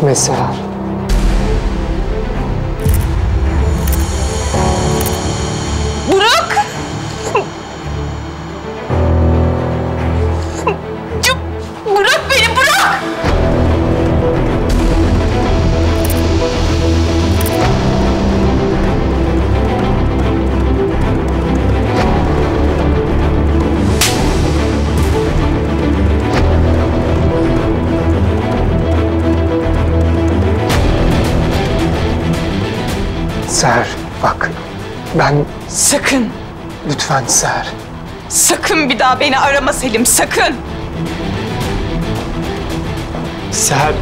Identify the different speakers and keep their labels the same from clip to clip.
Speaker 1: Gitme Seher.
Speaker 2: Burak! Bırak beni, bırak!
Speaker 1: Seher bak ben...
Speaker 2: Sakın,
Speaker 1: Lütfen Seher.
Speaker 2: sakın bir daha beni arama Selim, sakın!
Speaker 1: Seher.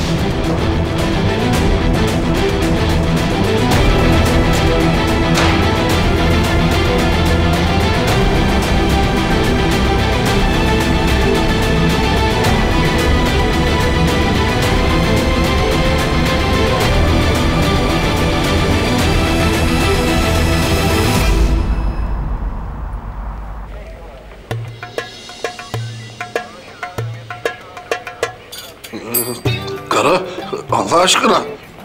Speaker 3: Kara, Allah aşkına.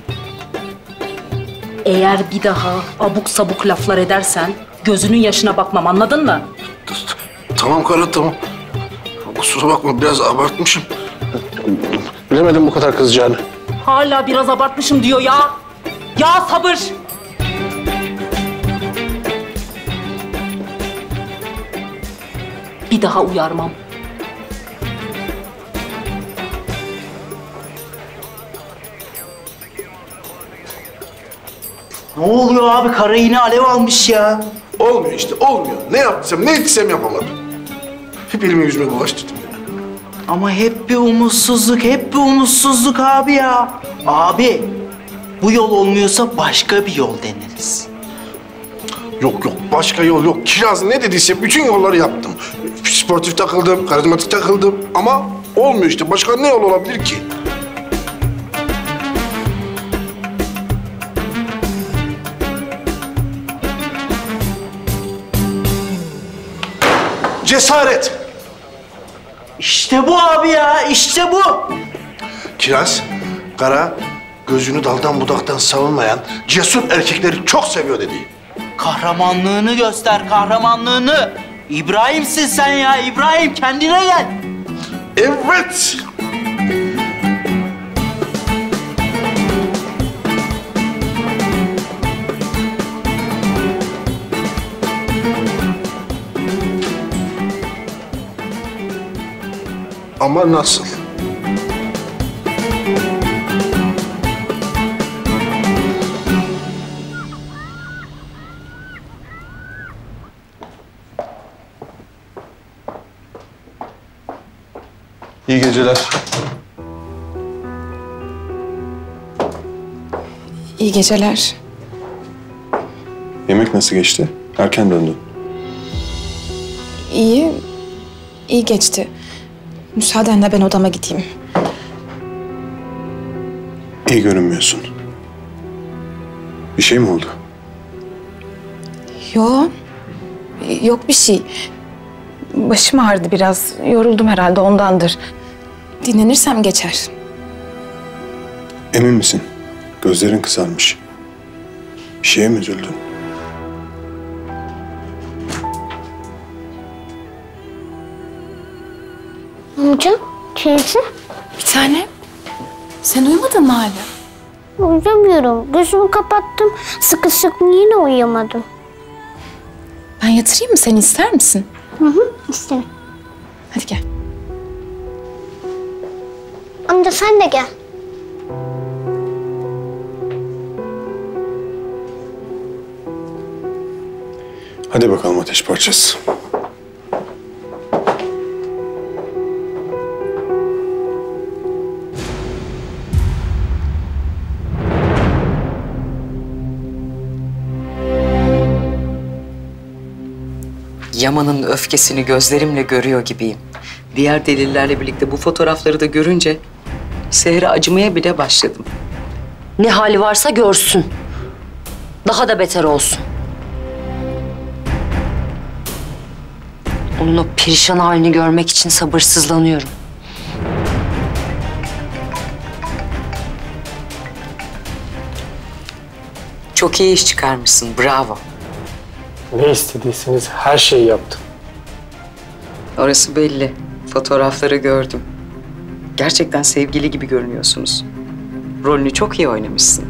Speaker 4: Eğer bir daha abuk sabuk laflar edersen gözünün yaşına bakmam, anladın mı?
Speaker 3: Tamam Kara, tamam. Kusura bakma, biraz abartmışım. Bilemedim bu kadar kızacağını.
Speaker 4: Hala biraz abartmışım diyor ya. Ya sabır. Bir daha uyarmam.
Speaker 5: Ne oluyor abi? Kara yine alev almış ya.
Speaker 3: Olmuyor işte, olmuyor. Ne yapsam, ne etsem yapamadım. Hep elimi yüzüme bulaştırdım ya.
Speaker 5: Ama hep bir umutsuzluk, hep bir umutsuzluk abi ya. Abi, bu yol olmuyorsa başka bir yol deneriz.
Speaker 3: Yok, başka yol yok. Kiraz ne dediyse bütün yolları yaptım. Sportif takıldım, karizmatik takıldım ama olmuyor işte. Başka ne yol olabilir ki? Cesaret.
Speaker 5: İşte bu abi ya, işte bu.
Speaker 3: Kiraz, Kara gözünü daldan budaktan savunmayan cesur erkekleri çok seviyor dedi.
Speaker 5: Kahramanlığını göster, kahramanlığını. İbrahim'sin sen ya, İbrahim. Kendine gel.
Speaker 3: Evet. Ama nasıl?
Speaker 6: İyi geceler.
Speaker 2: İyi geceler.
Speaker 6: Yemek nasıl geçti? Erken döndün.
Speaker 2: İyi, iyi geçti. Müsaadenle ben odama gideyim.
Speaker 6: İyi görünmüyorsun. Bir şey mi oldu?
Speaker 2: Yok bir şey. Başım ağrıdı biraz. Yoruldum herhalde ondandır. Dinlenirsem geçer.
Speaker 6: Emin misin? Gözlerin kızarmış. Bir şeye mi üzüldün?
Speaker 7: Amca, teyze.
Speaker 2: Bir tane. Sen uyumadın mı hala?
Speaker 7: Uyuyamıyorum. Gözümü kapattım. Sıkı sıkı yine uyuyamadım.
Speaker 2: Ben yatırayım mı? Sen ister misin?
Speaker 7: İsterim.
Speaker 2: Hadi gel.
Speaker 7: Amca sen de gel.
Speaker 6: Hadi bakalım ateş parçası.
Speaker 8: Yaman'ın öfkesini gözlerimle görüyor gibiyim. Diğer delillerle birlikte bu fotoğrafları da görünce Seher'e acımaya bile başladım.
Speaker 9: Ne hali varsa görsün. Daha da beter olsun. Onun o perişan halini görmek için sabırsızlanıyorum.
Speaker 8: Çok iyi iş çıkarmışsın, bravo.
Speaker 1: Ne istediyseniz her şeyi yaptım.
Speaker 8: Orası belli. Fotoğrafları gördüm. Gerçekten sevgili gibi görünüyorsunuz. Rolünü çok iyi oynamışsın.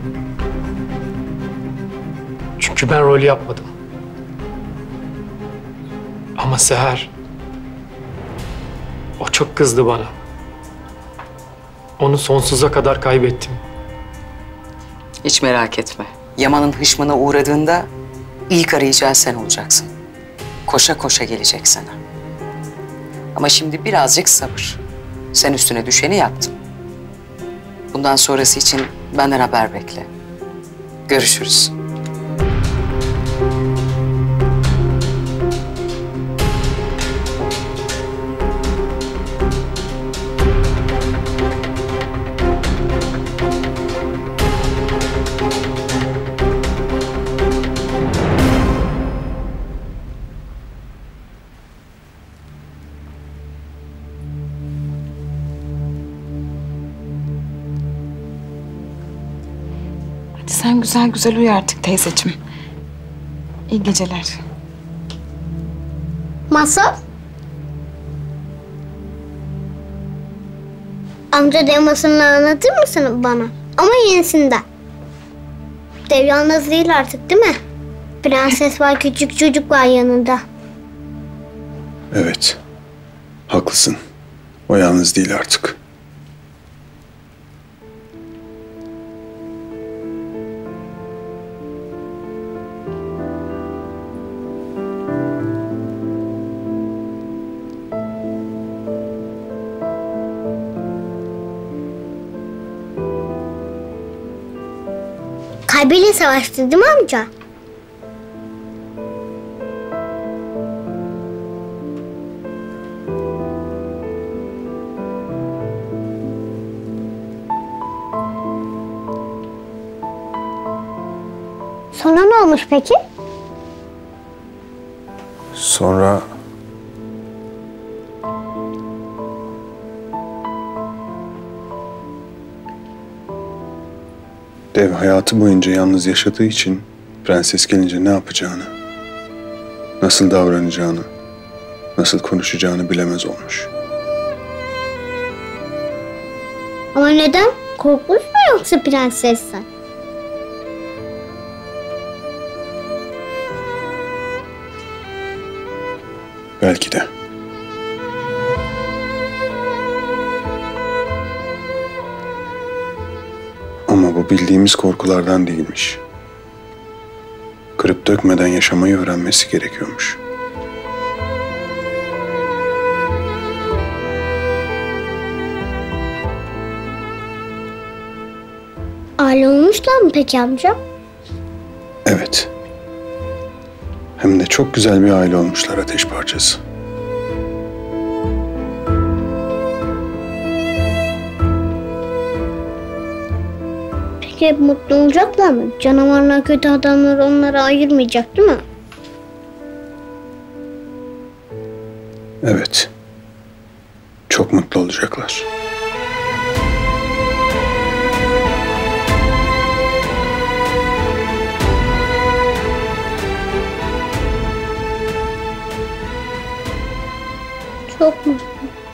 Speaker 1: Çünkü ben rolü yapmadım. Ama Seher... O çok kızdı bana. Onu sonsuza kadar kaybettim.
Speaker 8: Hiç merak etme. Yaman'ın hışmına uğradığında ilk arayacağı sen olacaksın. Koşa koşa gelecek sana. Ama şimdi birazcık sabır. Sen üstüne düşeni yaptın. Bundan sonrası için benden haber bekle. Görüşürüz.
Speaker 2: Hadi sen güzel güzel uyu artık teyzeciğim. İyi geceler.
Speaker 7: Masal? Amca dev masalını anlatır mısın bana? Ama yenisinden. Dev yalnız değil artık değil mi? Prenses var, küçük çocuk var yanında.
Speaker 6: Evet. Haklısın. O yalnız değil artık.
Speaker 7: Kalbiyle savaştı değil mi amca? Sonra ne olmuş peki?
Speaker 6: Sonra... Dev hayatı boyunca yalnız yaşadığı için prenses gelince ne yapacağını, nasıl davranacağını, nasıl konuşacağını bilemez olmuş.
Speaker 7: Ama neden? Korkmuş mu yoksa prensesten?
Speaker 6: Belki de. Ama bu bildiğimiz korkulardan değilmiş. Kırıp dökmeden yaşamayı öğrenmesi gerekiyormuş.
Speaker 7: Aile olmuşlar mı peki amca?
Speaker 6: Evet. Hem de çok güzel bir aile olmuşlar, ateş parçası.
Speaker 7: Peki hep mutlu olacaklar mı? Canavarlar, kötü adamlar onları ayırmayacak değil mi?
Speaker 6: Evet. Çok mutlu olacaklar.
Speaker 7: Çok mutlu.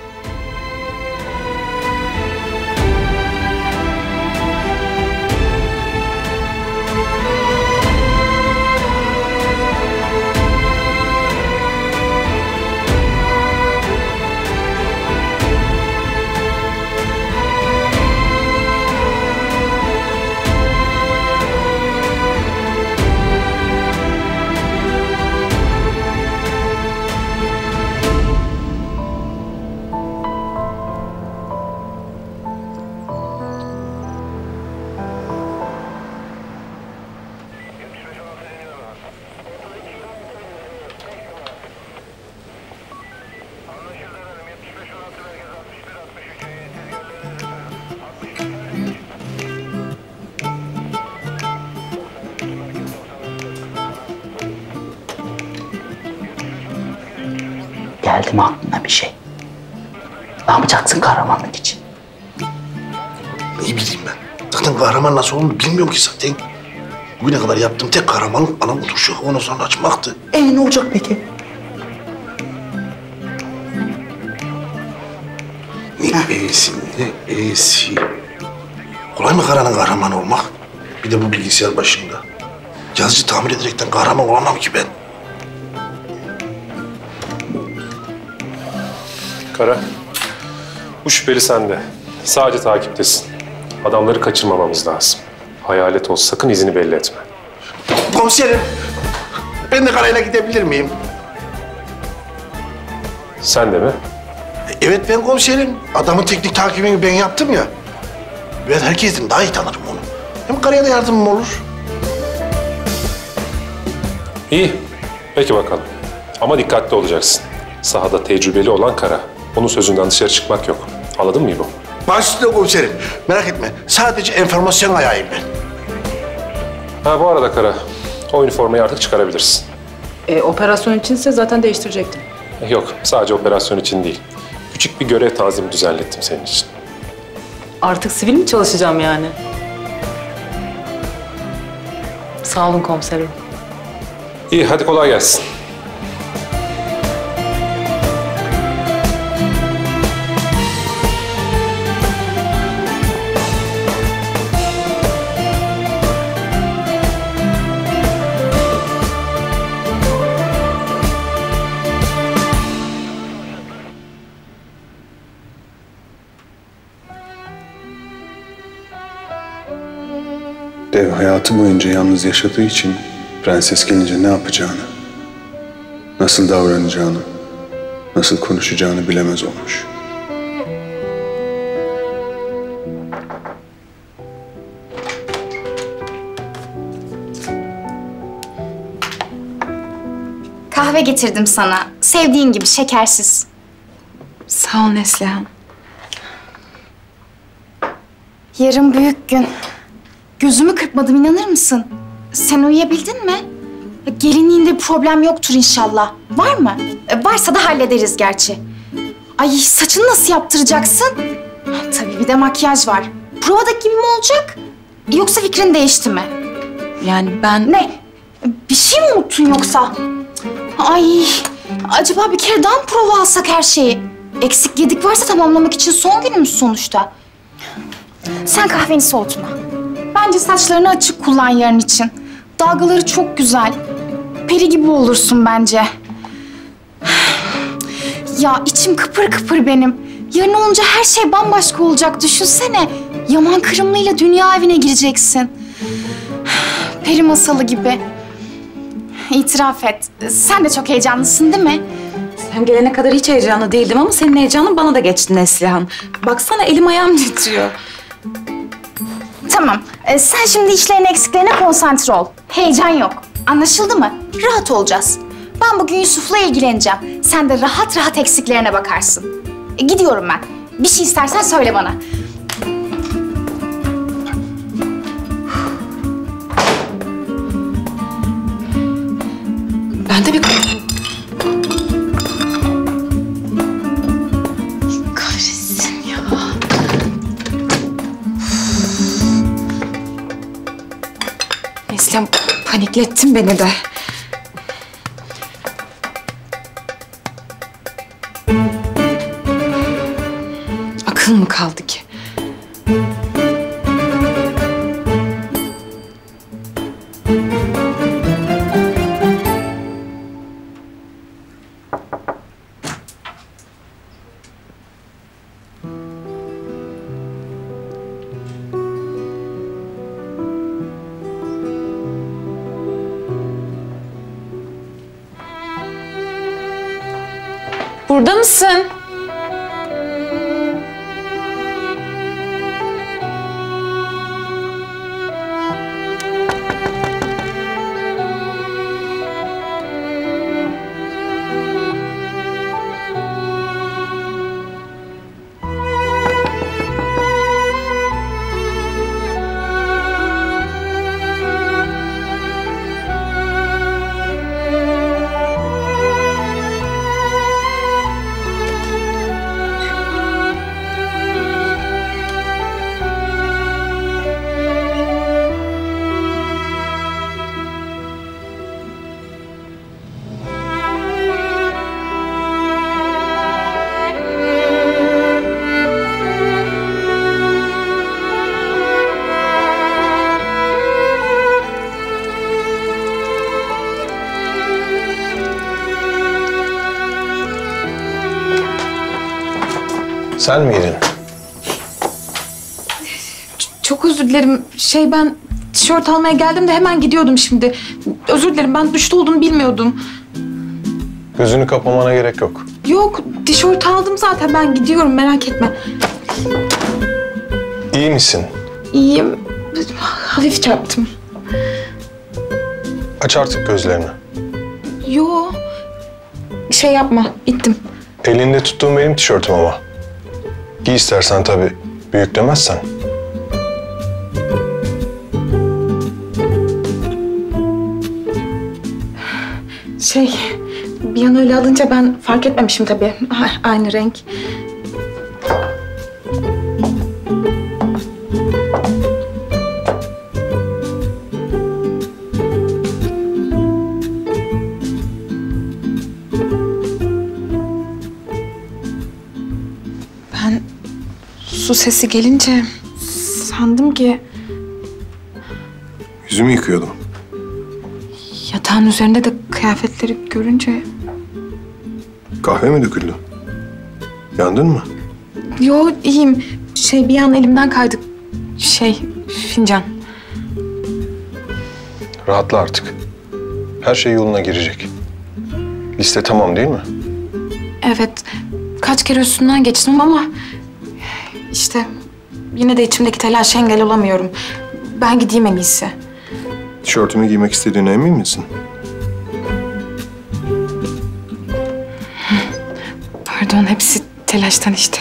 Speaker 5: Geldi mi aklına bir şey? Ne yapacaksın kahramanlık için?
Speaker 3: Ne bileyim ben. Zaten kahraman nasıl olduğunu bilmiyorum ki zaten. Bugüne kadar yaptığım tek kahramanlık anam oturuşu. Ondan sonra açmaktı.
Speaker 5: Ne olacak peki?
Speaker 3: Ne iyisi, ne iyisi. Kolay mı karanın kahramanı olmak? Bir de bu bilgisayar başında. Yazıcı tamir ederekten kahraman olamam ki ben.
Speaker 10: Kara, bu şüpheli sende. Sadece takiptesin. Adamları kaçırmamamız lazım. Hayalet ol, sakın izini belli etme.
Speaker 3: Komiserim, ben de karayla gidebilir miyim?
Speaker 10: Sen de mi?
Speaker 3: Evet ben komiserim. Adamın teknik takibini ben yaptım ya. Ben herkesten daha iyi tanırım onu. Hem karaya da yardımım olur.
Speaker 10: İyi, peki bakalım. Ama dikkatli olacaksın. Sahada tecrübeli olan Kara. Onun sözünden dışarı çıkmak yok. Anladın mı İbo?
Speaker 3: Baş üstüne komiserim. Merak etme. Sadece enformasyon ayağıyım ben.
Speaker 10: Ha bu arada Kara, o üniformayı artık çıkarabilirsin.
Speaker 11: Operasyon içinse zaten değiştirecektim.
Speaker 10: Yok, sadece operasyon için değil. Küçük bir görev tanzimi düzenlettim senin için.
Speaker 11: Artık sivil mi çalışacağım yani? Sağ olun komiserim.
Speaker 10: İyi, hadi kolay gelsin.
Speaker 6: Dev hayatı boyunca yalnız yaşadığı için prenses gelince ne yapacağını, nasıl davranacağını, nasıl konuşacağını bilemez olmuş.
Speaker 2: Kahve getirdim sana. Sevdiğin gibi şekersiz.
Speaker 12: Sağ ol Neslihan.
Speaker 2: Yarın büyük gün. Gözümü kırpmadım, inanır mısın? Sen uyuyabildin mi? Gelinliğinde bir problem yoktur inşallah. Var mı? Varsa da hallederiz gerçi. Ay saçını nasıl yaptıracaksın? Tabii bir de makyaj var. Provadaki gibi mi olacak? Yoksa fikrin değişti mi?
Speaker 12: Yani ben...
Speaker 2: Ne? Bir şey mi unuttun yoksa? Ay acaba bir kere daha mı prova alsak her şeyi? Eksik yedik varsa tamamlamak için son günümüz sonuçta. Sen kahveni soğutma. Bence saçlarını açık kullan yarın için. Dalgaları çok güzel. Peri gibi olursun bence. Ya içim kıpır kıpır benim. Yarın olunca her şey bambaşka olacak. Düşünsene. Yaman Kırımlı'yla dünya evine gireceksin. Peri masalı gibi. İtiraf et. Sen de çok heyecanlısın değil mi?
Speaker 12: Sen gelene kadar hiç heyecanlı değildim ama senin heyecanın bana da geçti Neslihan. Baksana elim ayağım titriyor.
Speaker 2: Tamam. Sen şimdi işlerin eksiklerine konsantre ol. Heyecan yok. Anlaşıldı mı? Rahat olacağız. Ben bugün Yusuf'la ilgileneceğim. Sen de rahat rahat eksiklerine bakarsın. Gidiyorum ben. Bir şey istersen söyle bana.
Speaker 12: Ben de bir...
Speaker 2: Kahretsin ya.
Speaker 12: Neslihan paniklettin beni de. Akıl mı kaldı ki? Burada mısın?
Speaker 6: Sen miydin?
Speaker 12: Çok özür dilerim. Ben tişört almaya geldim de hemen gidiyordum şimdi. Özür dilerim, ben duşta olduğunu bilmiyordum.
Speaker 6: Gözünü kapamana gerek yok.
Speaker 12: Yok, tişört aldım zaten, ben gidiyorum, merak etme.
Speaker 6: İyi misin?
Speaker 12: İyiyim. Hafif çarptım.
Speaker 6: Aç artık gözlerini.
Speaker 12: Yo. Yapma, ittim.
Speaker 6: Elinde tuttuğum benim tişörtüm ama. Giy istersen tabii, büyüklemezsen.
Speaker 12: Bir an öyle alınca ben fark etmemişim tabii. Aynı renk. Ben su sesi gelince sandım ki
Speaker 6: Yüzümü yıkıyordum.
Speaker 12: yatağın üzerinde de kıyafetleri görünce...
Speaker 6: Kahve mi döküldü? Yandın mı?
Speaker 12: Yo, iyiyim. Bir an elimden kaydı. Fincan.
Speaker 6: Rahatla artık. Her şey yoluna girecek. Liste tamam değil mi?
Speaker 12: Evet, kaç kere üstünden geçtim ama... yine de içimdeki telaşa engel olamıyorum. Ben gideyim en iyisi.
Speaker 6: Tişörtümü giymek istediğine emin misin?
Speaker 12: Pardon, hepsi telaştan işte.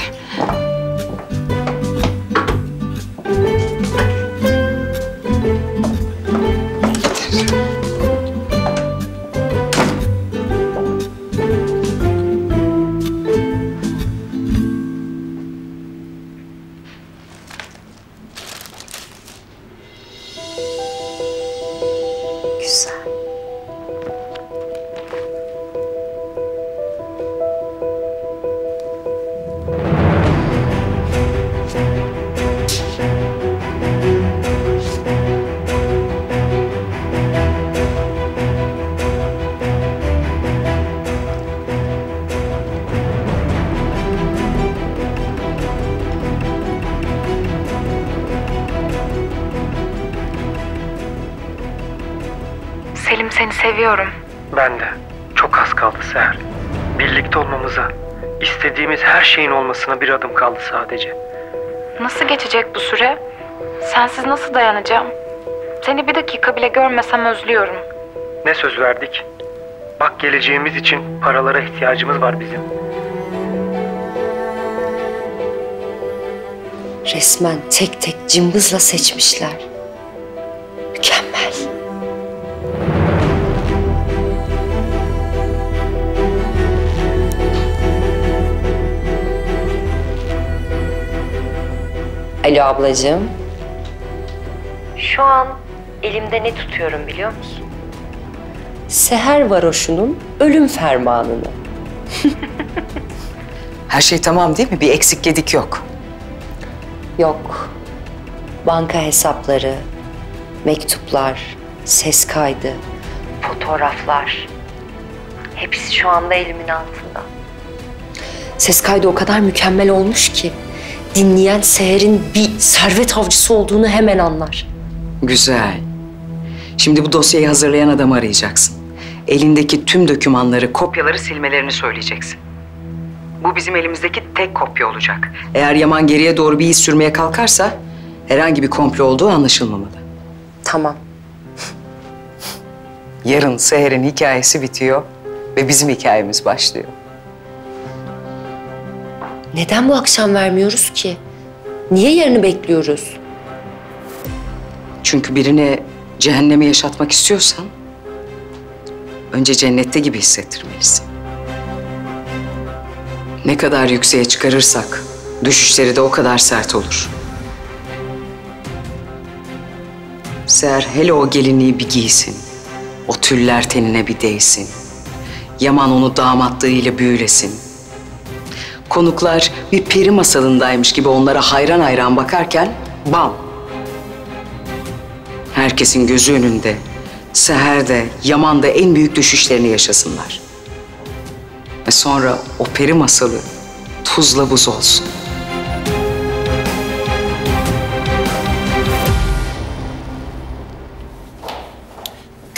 Speaker 9: Güzel.
Speaker 13: Selim, seni seviyorum.
Speaker 14: Ben de. Çok az kaldı Seher. Birlikte olmamıza, istediğimiz her şeyin olmasına bir adım kaldı sadece.
Speaker 13: Nasıl geçecek bu süre? Sensiz nasıl dayanacağım? Seni bir dakika bile görmesem özlüyorum.
Speaker 14: Ne söz verdik? Bak, geleceğimiz için paralara ihtiyacımız var bizim.
Speaker 9: Resmen tek tek cımbızla seçmişler. Mükemmel. Alo ablacığım. Şu an elimde ne tutuyorum biliyor musun? Seher varoşunun ölüm fermanını.
Speaker 8: Her şey tamam değil mi? Bir eksik gedik yok.
Speaker 9: Yok. Banka hesapları, mektuplar, ses kaydı, fotoğraflar. Hepsi şu anda elimin altında. Ses kaydı o kadar mükemmel olmuş ki dinleyen Seher'in bir servet avcısı olduğunu hemen anlar.
Speaker 8: Güzel. Şimdi bu dosyayı hazırlayan adamı arayacaksın. Elindeki tüm dokümanları, kopyaları silmelerini söyleyeceksin. Bu bizim elimizdeki tek kopya olacak. Eğer Yaman geriye doğru bir iz sürmeye kalkarsa herhangi bir komplo olduğu anlaşılmamalı.
Speaker 9: Tamam.
Speaker 8: Yarın Seher'in hikayesi bitiyor ve bizim hikayemiz başlıyor.
Speaker 9: Neden bu akşam vermiyoruz ki? Niye yarını bekliyoruz?
Speaker 8: Çünkü birini cehennemi yaşatmak istiyorsan önce cennette gibi hissettirmelisin. Ne kadar yükseğe çıkarırsak düşüşleri de o kadar sert olur. Seher hele o gelinliği bir giysin. O tüller tenine bir değsin. Yaman onu damatlığıyla büyülesin. Konuklar bir peri masalındaymış gibi onlara hayran hayran bakarken bam! Herkesin gözü önünde, Seher de, Yaman da en büyük düşüşlerini yaşasınlar. Ve sonra o peri masalı tuzla buz olsun.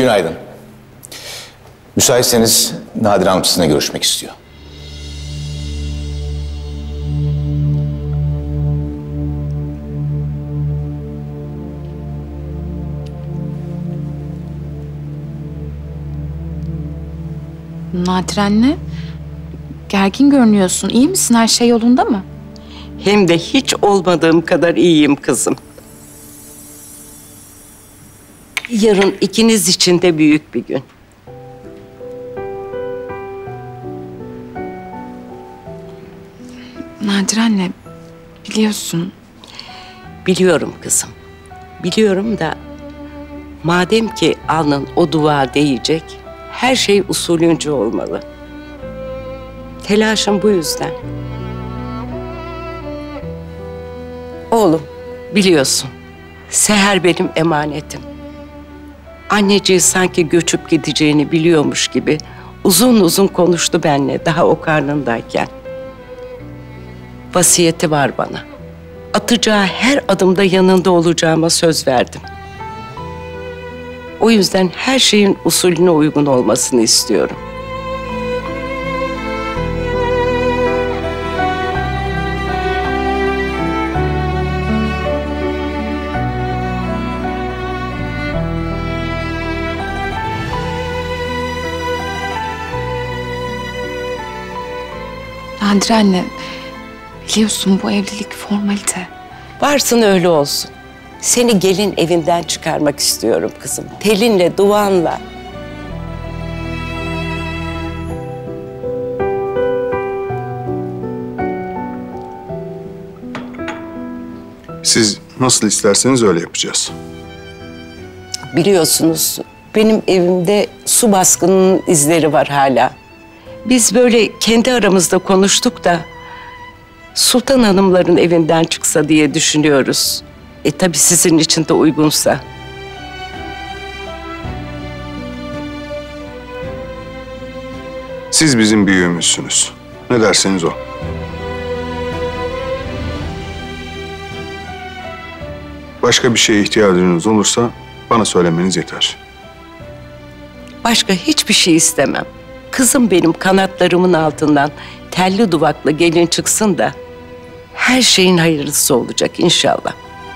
Speaker 15: Günaydın. Müsaitseniz Nadire Hanım sizinle görüşmek istiyor.
Speaker 12: Nadire anne, gergin görünüyorsun. İyi misin? Her şey yolunda mı?
Speaker 16: Hem de hiç olmadığım kadar iyiyim kızım. Yarın ikiniz için de büyük bir gün.
Speaker 12: Nadire anne, biliyorsun.
Speaker 16: Biliyorum kızım. Biliyorum da madem ki alnın o dua değecek, her şey usulünce olmalı. Telaşım bu yüzden. Oğlum, biliyorsun, Seher benim emanetim. Anneciği sanki göçüp gideceğini biliyormuş gibi uzun uzun konuştu benimle daha o karnındayken. Vasiyeti var bana. Atacağı her adımda yanında olacağıma söz verdim. O yüzden her şeyin usulüne uygun olmasını istiyorum.
Speaker 12: Nadire anne, biliyorsun bu evlilik formalite.
Speaker 16: Varsın öyle olsun. Seni gelin evinden çıkarmak istiyorum kızım. Telinle, duanla.
Speaker 6: Siz nasıl isterseniz öyle yapacağız.
Speaker 16: Biliyorsunuz benim evimde su baskınının izleri var hala. Biz böyle kendi aramızda konuştuk da Sultan Hanımların evinden çıksa diye düşünüyoruz. Tabii sizin için de uygunsa.
Speaker 6: Siz bizim büyüğümüzsünüz. Ne derseniz o. Başka bir şeye ihtiyacınız olursa bana söylemeniz yeter.
Speaker 16: Başka hiçbir şey istemem. Kızım benim kanatlarımın altından telli duvaklı gelin çıksın da her şeyin hayırlısı olacak inşallah.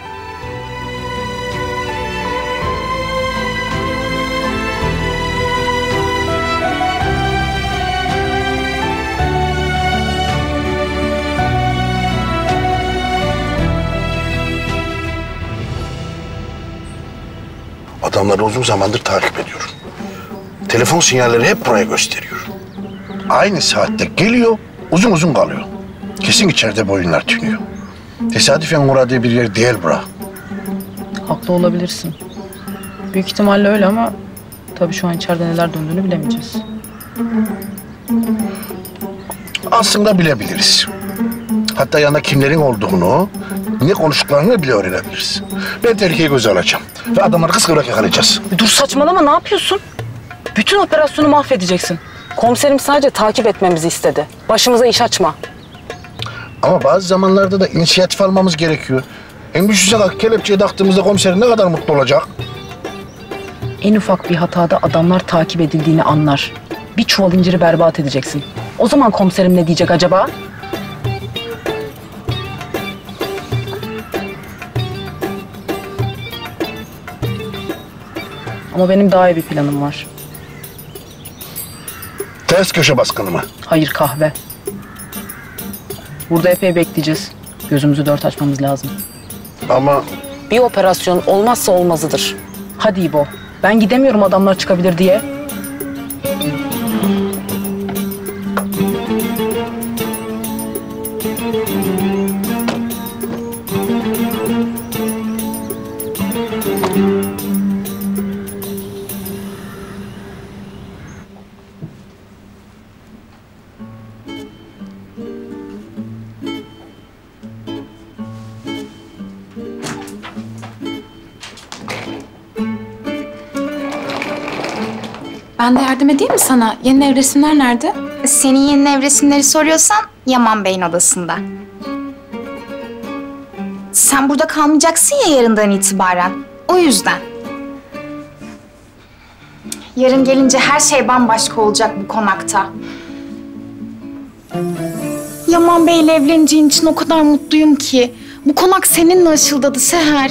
Speaker 3: Adamları uzun zamandır takip ediyorum. Telefon sinyalleri hep buraya gösteriyor. Aynı saatte geliyor, uzun uzun kalıyor. Kesin içeride bu oyunlar tünüyor. Tesadüfen uğradığı bir yer değil bura.
Speaker 11: Haklı olabilirsin. Büyük ihtimalle öyle ama tabii şu an içeride neler döndüğünü bilemeyeceğiz.
Speaker 3: Aslında bilebiliriz. Hatta yanında kimlerin olduğunu, ne konuştuklarını bile öğrenebiliriz. Ben tehlikeyi göze alacağım ve adamları kıskıvrak yakalayacağız.
Speaker 11: Dur saçmalama, ne yapıyorsun? Bütün operasyonu mahvedeceksin. Komiserim sadece takip etmemizi istedi. Başımıza iş açma.
Speaker 3: Ama bazı zamanlarda da inisiyatif almamız gerekiyor. Hem düşünsene kelepçeye taktığımızda komiserin ne kadar mutlu olacak.
Speaker 11: En ufak bir hatada adamlar takip edildiğini anlar. Bir çuval inciri berbat edeceksin. O zaman komiserim ne diyecek acaba? Ama benim daha iyi bir planım var.
Speaker 3: Ters köşe baskını mı?
Speaker 11: Hayır, kahve. Burada epey bekleyeceğiz. Gözümüzü dört açmamız lazım.
Speaker 3: Ama...
Speaker 11: Bir operasyon olmazsa olmazıdır. Hadi İbo. Ben gidemiyorum adamlar çıkabilir diye.
Speaker 12: Ben de yardım edeyim mi sana? Yeni ev resimler nerede?
Speaker 2: Senin yeni ev resimleri soruyorsan Yaman Bey'in odasında. Sen burada kalmayacaksın ya yarından itibaren. O yüzden. Yarın gelince her şey bambaşka olacak bu konakta. Yaman Bey'le evleneceğin için o kadar mutluyum ki. Bu konak seninle ışıldadı Seher.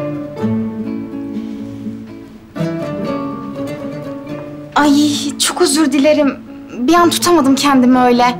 Speaker 2: Ay çok özür dilerim. Bir an tutamadım kendimi öyle.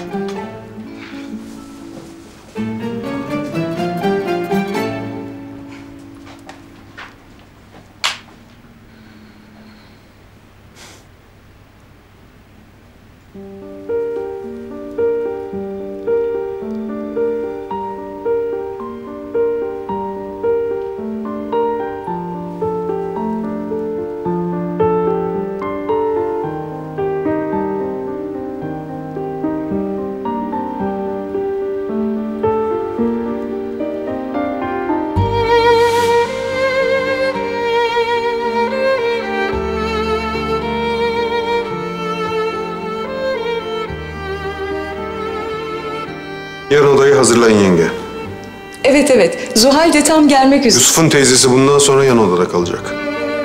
Speaker 6: Yarın odayı hazırlayın yenge.
Speaker 17: Evet. Zuhal de tam gelmek üzere.
Speaker 6: Yusuf'un teyzesi bundan sonra yan odada kalacak.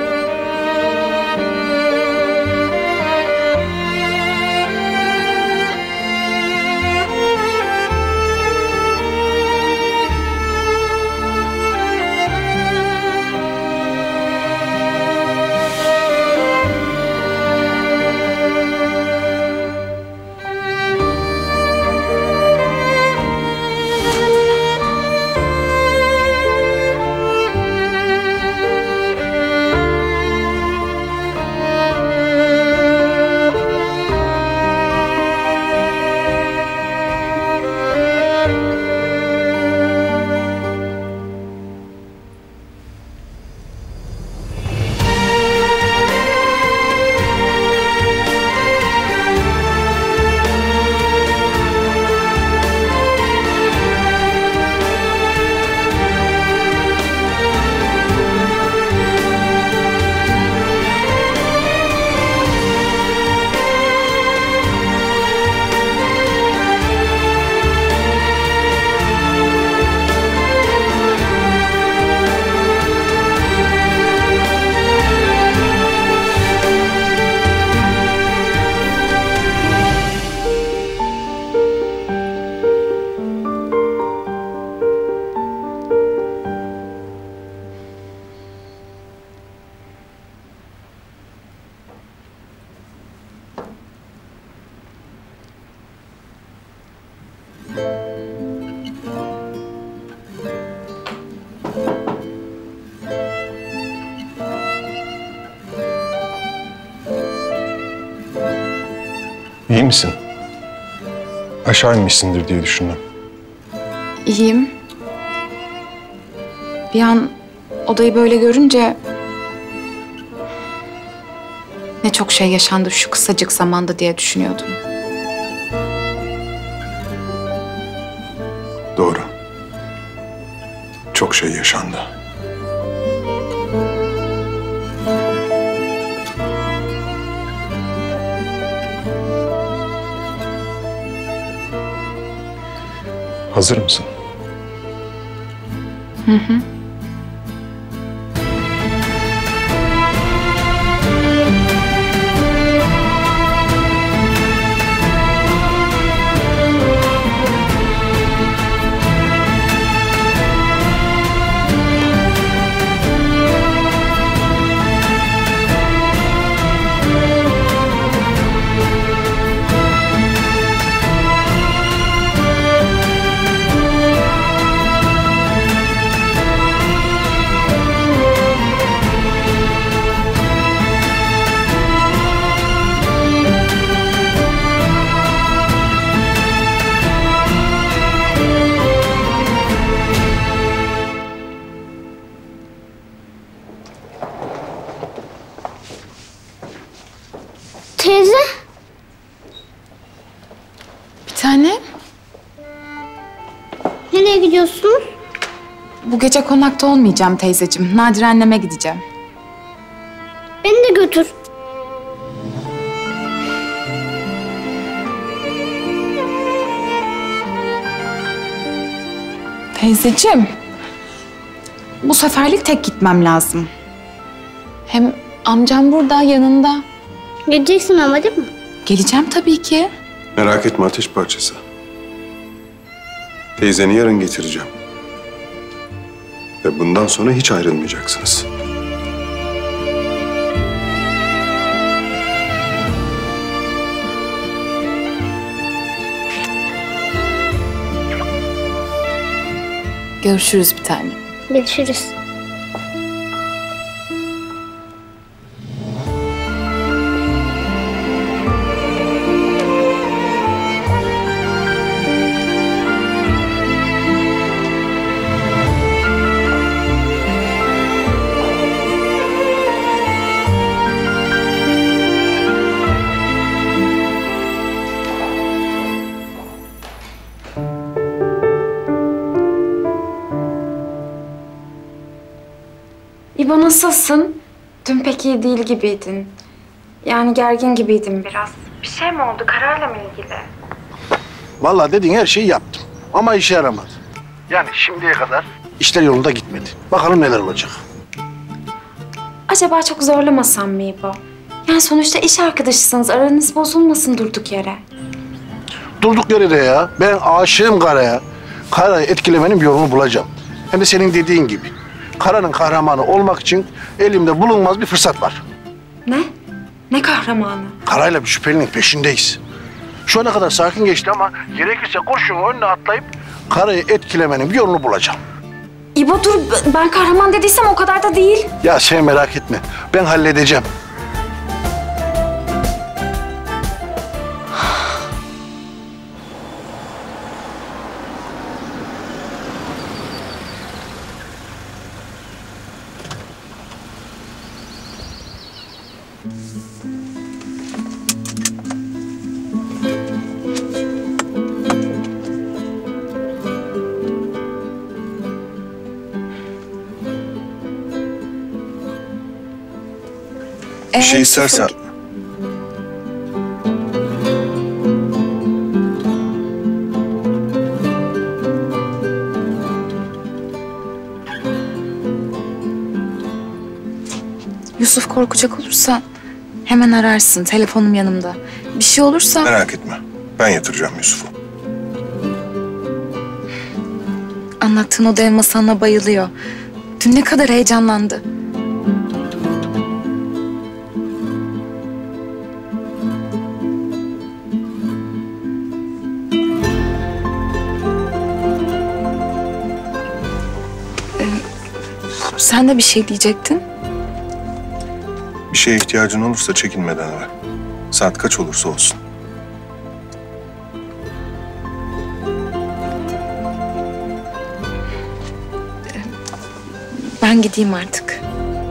Speaker 6: İyi misin? Aşağı inmişsindir diye düşündüm.
Speaker 12: İyiyim. Bir an odayı böyle görünce... ne çok şey yaşandı şu kısacık zamanda diye düşünüyordum.
Speaker 6: Doğru. Çok şey yaşandı. Hazır mısın?
Speaker 12: Hı.
Speaker 7: Teyze?
Speaker 12: Bir tane.
Speaker 7: Nereye gidiyorsun?
Speaker 12: Bu gece konakta olmayacağım teyzeciğim. Nadir anneme gideceğim.
Speaker 7: Beni de götür.
Speaker 12: Teyzeciğim. Bu seferlik tek gitmem lazım. Hem amcam burada yanında.
Speaker 7: Geleceksin ama değil mi?
Speaker 12: Geleceğim tabii ki.
Speaker 6: Merak etme ateş parçası. Teyzeni yarın getireceğim. Ve bundan sonra hiç ayrılmayacaksınız.
Speaker 12: Görüşürüz bir tane.
Speaker 7: Görüşürüz.
Speaker 13: İbo nasılsın? Dün pek iyi değil gibiydin. Yani gergin gibiydin biraz. Bir şey mi oldu? Kararla mı ilgili?
Speaker 3: Vallahi dediğin her şeyi yaptım. Ama işe yaramadı. Yani şimdiye kadar işler yolunda gitmedi. Bakalım neler olacak.
Speaker 13: Acaba çok zorlamasam mı İbo? Yani sonuçta iş arkadaşısınız. Aranız bozulmasın durduk yere.
Speaker 3: Durduk yere de ya. Ben aşığım Kara'ya. Kara'yı etkilemenin bir yolunu bulacağım. Hem de senin dediğin gibi. Kara'nın kahramanı olmak için elimde bulunmaz bir fırsat var.
Speaker 13: Ne? Ne kahramanı?
Speaker 3: Kara'yla bir şüphelinin peşindeyiz. Şu ana kadar sakin geçti ama gerekirse koşun önüne atlayıp Kara'yı etkilemenin bir yolunu bulacağım.
Speaker 13: İbo dur, ben kahraman dediysem o kadar da değil.
Speaker 3: Ya sen merak etme. Ben halledeceğim.
Speaker 6: Bir şey istersen...
Speaker 12: Yusuf korkacak olursa hemen ararsın. Telefonum yanımda. Bir şey olursa...
Speaker 6: Merak etme. Ben yatıracağım Yusuf'u.
Speaker 12: Anlattığın o dev masalına bayılıyor. Dün ne kadar heyecanlandı. Sen de bir şey diyecektin.
Speaker 6: Bir şeye ihtiyacın olursa çekinmeden ara. Saat kaç olursa olsun.
Speaker 12: Ben gideyim artık.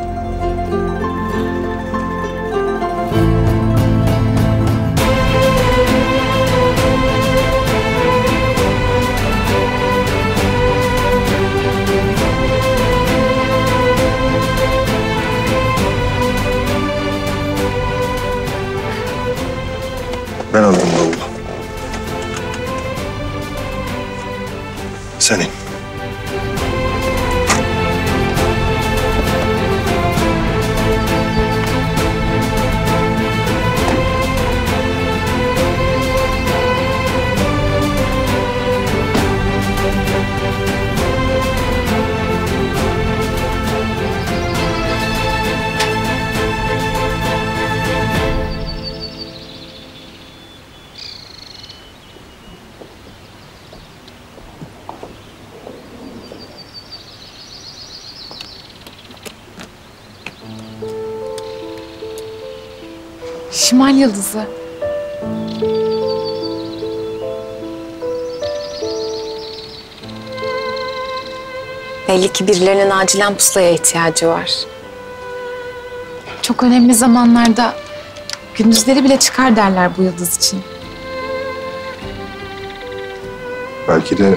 Speaker 6: Ben alırım bavulu. Sen in.
Speaker 12: Şimal Yıldızı. Belli ki birilerinin acilen pusulaya ihtiyacı var. Çok önemli zamanlarda gündüzleri bile çıkar derler bu yıldız için.
Speaker 6: Belki de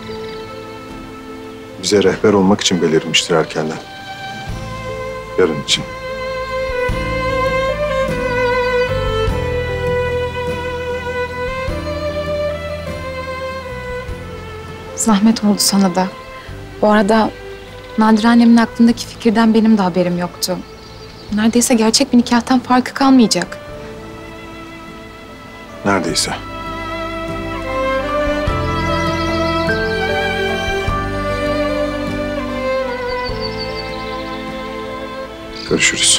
Speaker 6: bize rehber olmak için belirmiştir erkenden. Yarın için.
Speaker 12: Zahmet oldu sana da. Bu arada Nadir annemin aklındaki fikirden benim de haberim yoktu. Neredeyse gerçek bir nikahtan farkı kalmayacak.
Speaker 6: Neredeyse. Görüşürüz.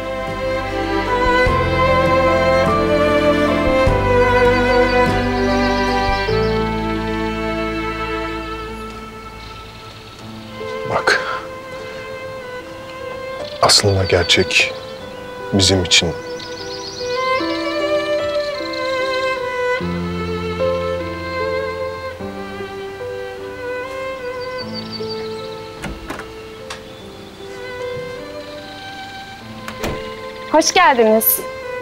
Speaker 18: Bak. Aslında gerçek bizim için
Speaker 13: Hoş geldiniz.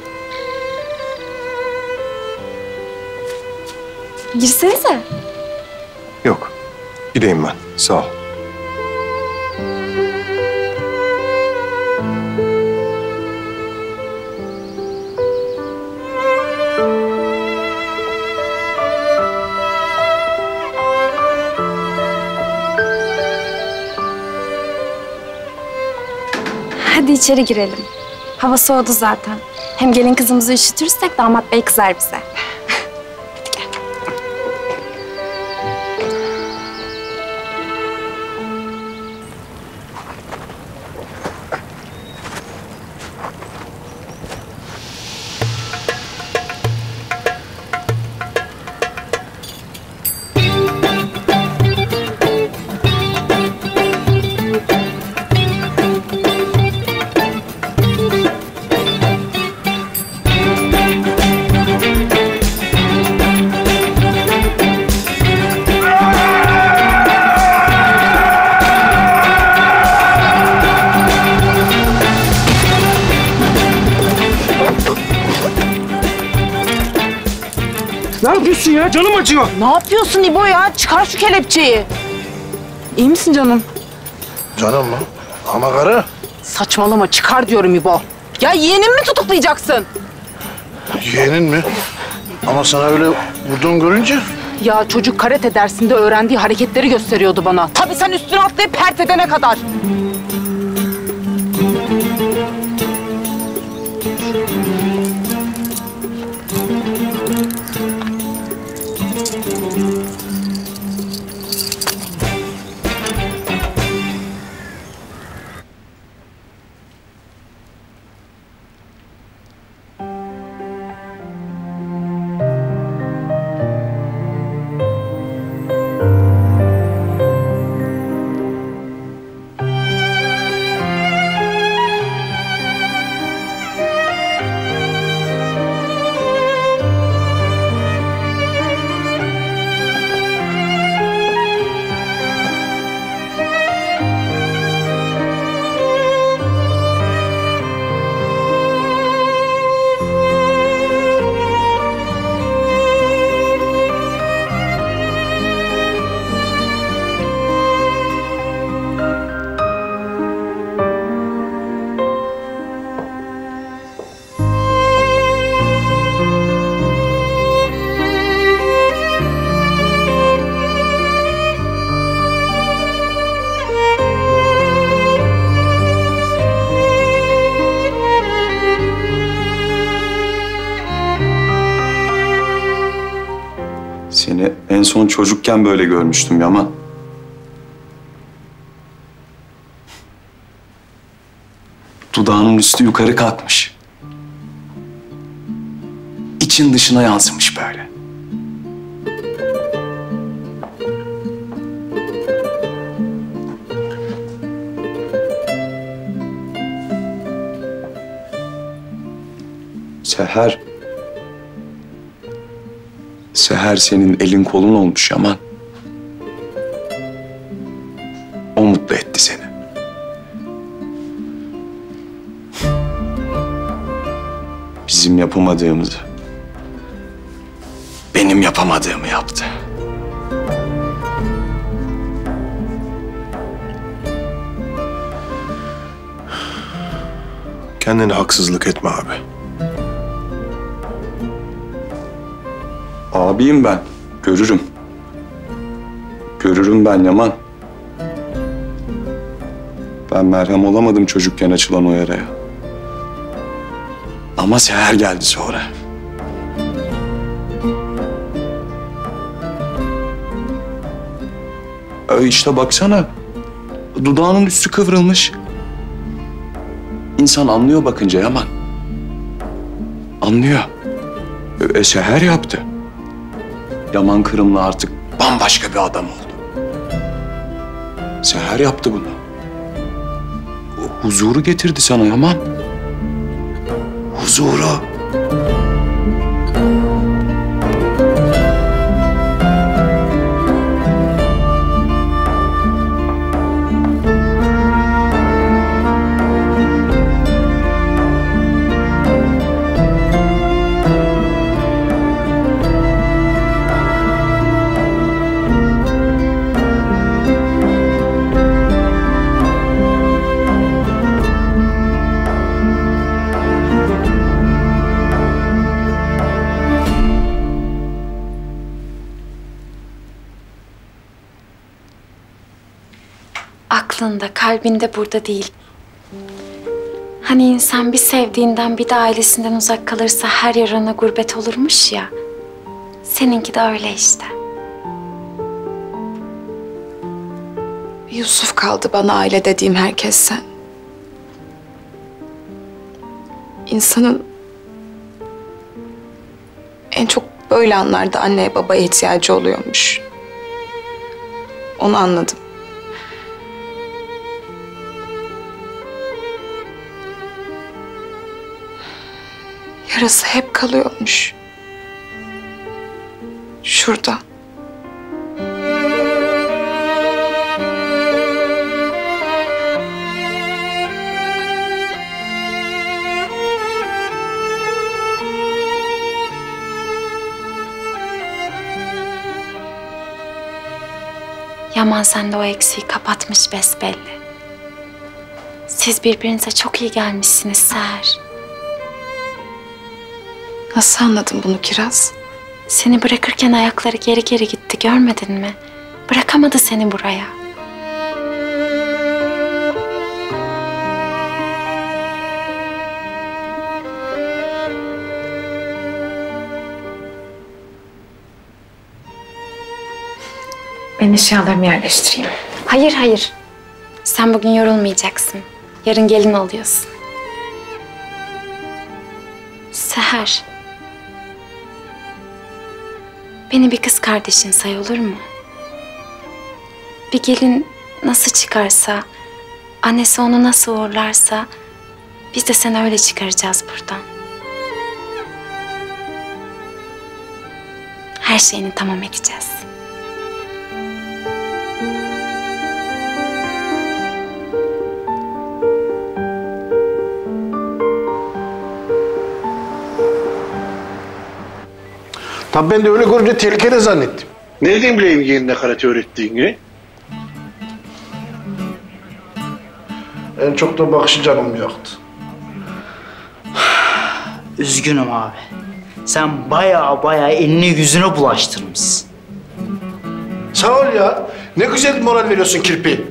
Speaker 13: Girsenize.
Speaker 18: yok. Gideyim ben. Sağ ol.
Speaker 13: Hadi içeri girelim. Hava soğudu zaten. Hem gelin kızımızı üşütürsek damat bey kızar bize.
Speaker 19: Ne yapıyorsun ya? Canım acıyor.
Speaker 11: Ne yapıyorsun İbo ya? Çıkar şu kelepçeyi. İyi misin canım?
Speaker 3: Canım mı? Ama karı.
Speaker 11: Saçmalama, çıkar diyorum İbo. Ya yeğenimi mi tutuklayacaksın?
Speaker 3: Yeğenin mi? Ama sana öyle vurduğunu görünce...
Speaker 11: Ya çocuk karate dersinde öğrendiği hareketleri gösteriyordu bana. Tabii sen üstüne atlayıp pert edene kadar.
Speaker 6: Seni en son çocukken böyle görmüştüm Yaman. Dudağının üstü yukarı kalkmış. İçin dışına yansımış böyle. Seher. Seher senin elin kolun olmuş Yaman. O mutlu etti seni. Bizim yapamadığımızı, benim yapamadığımı yaptı.
Speaker 18: Kendine haksızlık etme abi.
Speaker 6: Abiyim ben. Görürüm. Görürüm ben Yaman. Ben merhem olamadım çocukken açılan o yaraya. Ama Seher geldi sonra. İşte baksana. Dudağının üstü kıvrılmış. İnsan anlıyor bakınca Yaman. Anlıyor. Seher yaptı. Yaman Kırımlı artık bambaşka bir adam oldu. Seher yaptı bunu. O huzuru getirdi sana Yaman. Huzuru.
Speaker 13: Aklında, kalbinde burada değil. Hani insan bir sevdiğinden bir de ailesinden uzak kalırsa her yer ona gurbet olurmuş ya. Seninki de öyle işte.
Speaker 12: Yusuf kaldı bana aile dediğim herkesten. İnsanın en çok böyle anlarda anneye babaya ihtiyacı oluyormuş. Onu anladım. Yarası hep kalıyormuş. Şurada.
Speaker 13: Yaman sen de o eksiği kapatmış besbelli. Siz birbirinize çok iyi gelmişsiniz Seher.
Speaker 12: Nasıl anladın bunu Kiraz?
Speaker 13: Seni bırakırken ayakları geri geri gitti, görmedin mi? Bırakamadı seni buraya.
Speaker 12: Ben eşyalarımı yerleştireyim.
Speaker 13: Hayır, hayır. Sen bugün yorulmayacaksın. Yarın gelin oluyorsun. Seher. Beni bir kız kardeşin say, olur mu? Bir gelin nasıl çıkarsa, annesi onu nasıl uğurlarsa biz de seni öyle çıkaracağız buradan. Her şeyini tamam edeceğiz.
Speaker 3: Tabii ben de öyle görünce tehlikeli zannettim. Nereden bileyim yeğenine karate öğrettiğini? En çok da bakışı canımı yaktı.
Speaker 5: Üzgünüm abi. Sen bayağı elini yüzüne bulaştırmışsın.
Speaker 3: Sağ ol ya. Ne güzel moral veriyorsun kirpi.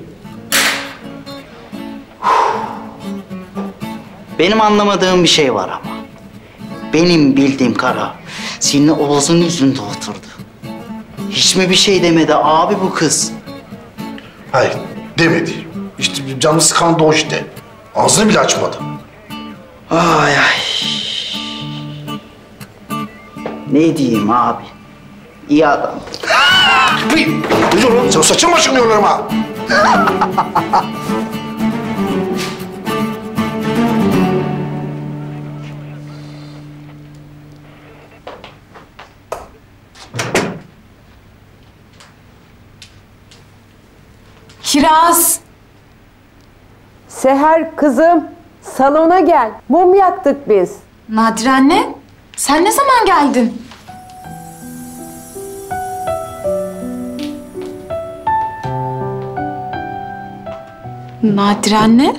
Speaker 5: Benim anlamadığım bir şey var ama. Benim bildiğim kara senin Oğuz'un yüzünde oturdu. Hiç mi bir şey demedi abi bu kız?
Speaker 3: Hayır, demedi. İşte canı sıkan da o işte. Ağzını bile açmadı.
Speaker 5: Ay ay. Ne diyeyim abi? İyi adam.
Speaker 3: Dur oğlum, sen saçın başını yolarım ha.
Speaker 12: Kiraz.
Speaker 16: Seher kızım, salona gel. Mum yaktık biz.
Speaker 12: Nadire anne, sen ne zaman geldin? Nadire anne?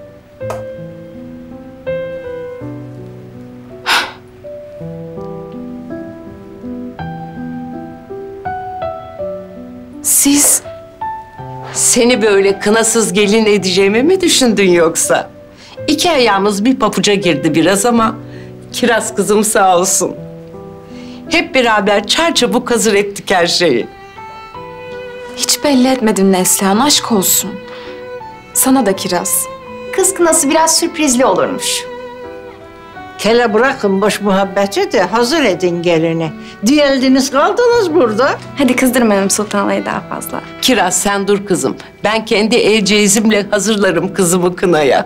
Speaker 12: Siz...
Speaker 16: Seni böyle kınasız gelin edeceğimi mi düşündün yoksa? İki ayağımız bir papuca girdi biraz ama Kiraz kızım sağ olsun. Hep beraber çarçabuk hazır ettik her şeyi.
Speaker 12: Hiç Hiç belli etmedim Neslihan, aşk olsun. Sana da kiraz.
Speaker 2: Kız kınası biraz sürprizli olurmuş.
Speaker 19: Kele bırakın boş muhabbeti de hazır edin gelini. Diyeldiniz kaldınız burada.
Speaker 13: Hadi kızdırmayalım Sultana'yı daha fazla.
Speaker 16: Kiraz sen dur kızım. Ben kendi el cehizimle hazırlarım kızımı kınaya.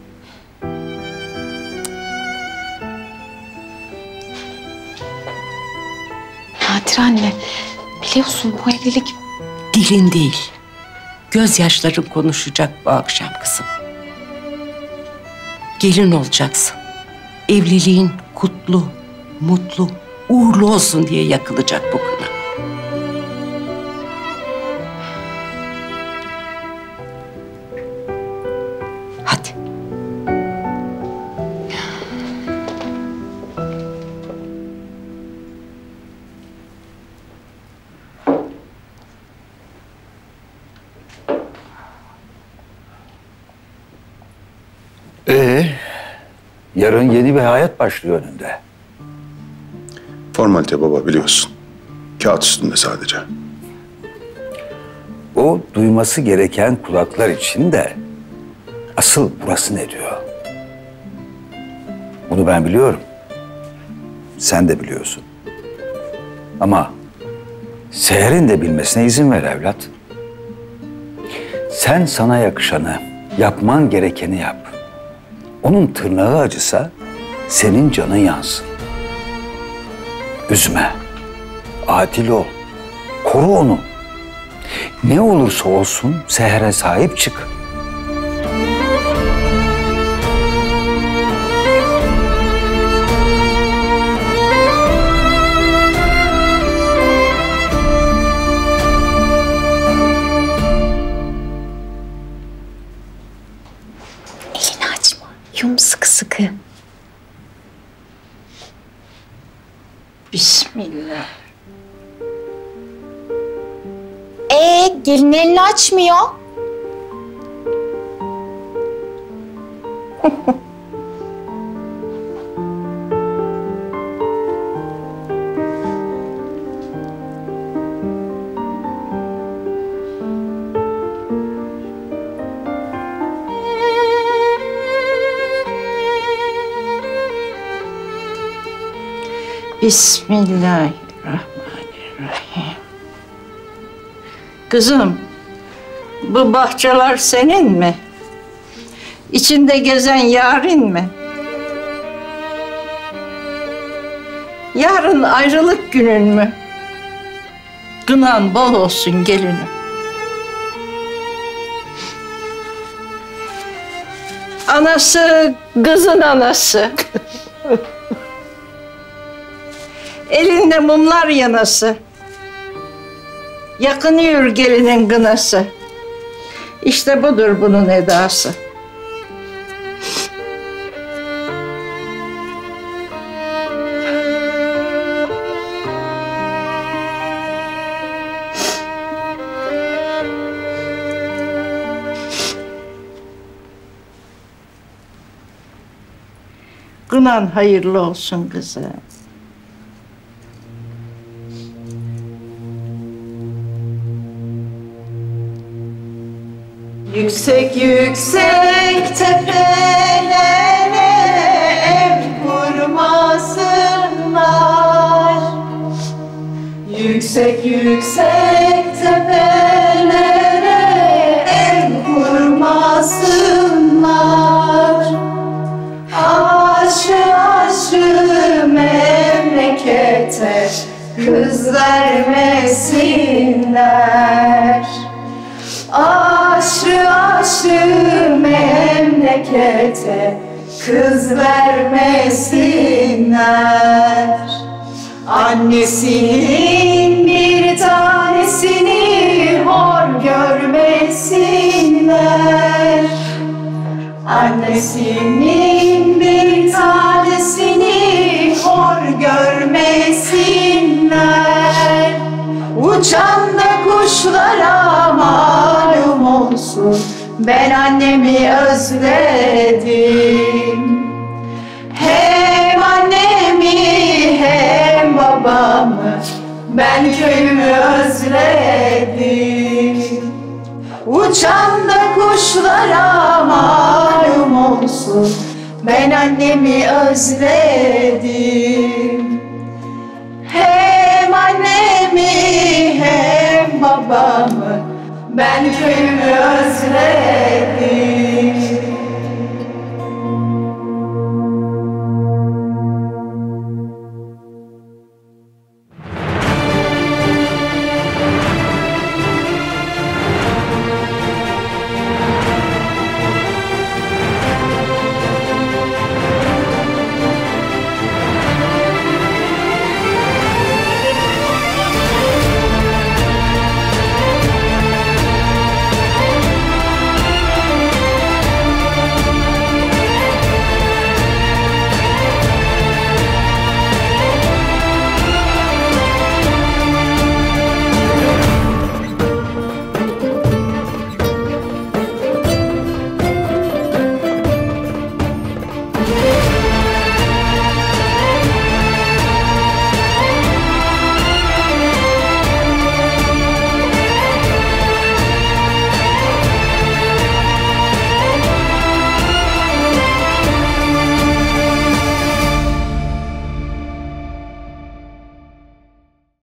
Speaker 12: Nadir anne, biliyorsun bu evlilik...
Speaker 16: Dilin değil, gözyaşların konuşacak bu akşam kızım. Gelin olacaksın. Evliliğin kutlu, mutlu, uğurlu olsun diye yakılacak bu kına. Hadi.
Speaker 15: Yarın yeni bir hayat başlıyor önünde.
Speaker 6: Formalite baba biliyorsun. Kağıt üstünde sadece.
Speaker 15: O duyması gereken kulaklar için de asıl burası ne diyor? Bunu ben biliyorum. Sen de biliyorsun. Ama Seher'in de bilmesine izin ver evlat. Sen sana yakışanı, yapman gerekeni yap. Onun tırnağı acısa senin canın yansın. Üzme, adil ol, koru onu. Ne olursa olsun Seher'e sahip çık.
Speaker 13: Elini açma, yum sıkı sıkı.
Speaker 19: Bismillah.
Speaker 2: Gelin elini açmıyor.
Speaker 19: Bismillahirrahmanirrahim. Kızım, bu bahçeler senin mi? İçinde gezen yarın mi? Yarın ayrılık günün mü? Kınan bol olsun gelinim. Anası, kızın anası. Elinde mumlar yanası. Yakınıyor gelinin kınası. İşte budur bunun edası. Kınan hayırlı olsun kızım.
Speaker 20: Yüksek yüksek tepelere ev kurmasınlar. Yüksek yüksek tepelere ev kurmasınlar. Aşı aşı memlekete kız vermesinler. Aşrı aşrı memlekete kız vermesinler. Annesinin bir tanesini hor görmesinler. Annesinin bir tanesini hor görmesinler. Uçan da kuşlara malum olsun, ben annemi özledim. Hem annemi hem babamı, ben köyümü özledim. Uçan da kuşlara malum olsun, ben annemi özledim. Hem annemi hem babamı, ben köyümü özledim.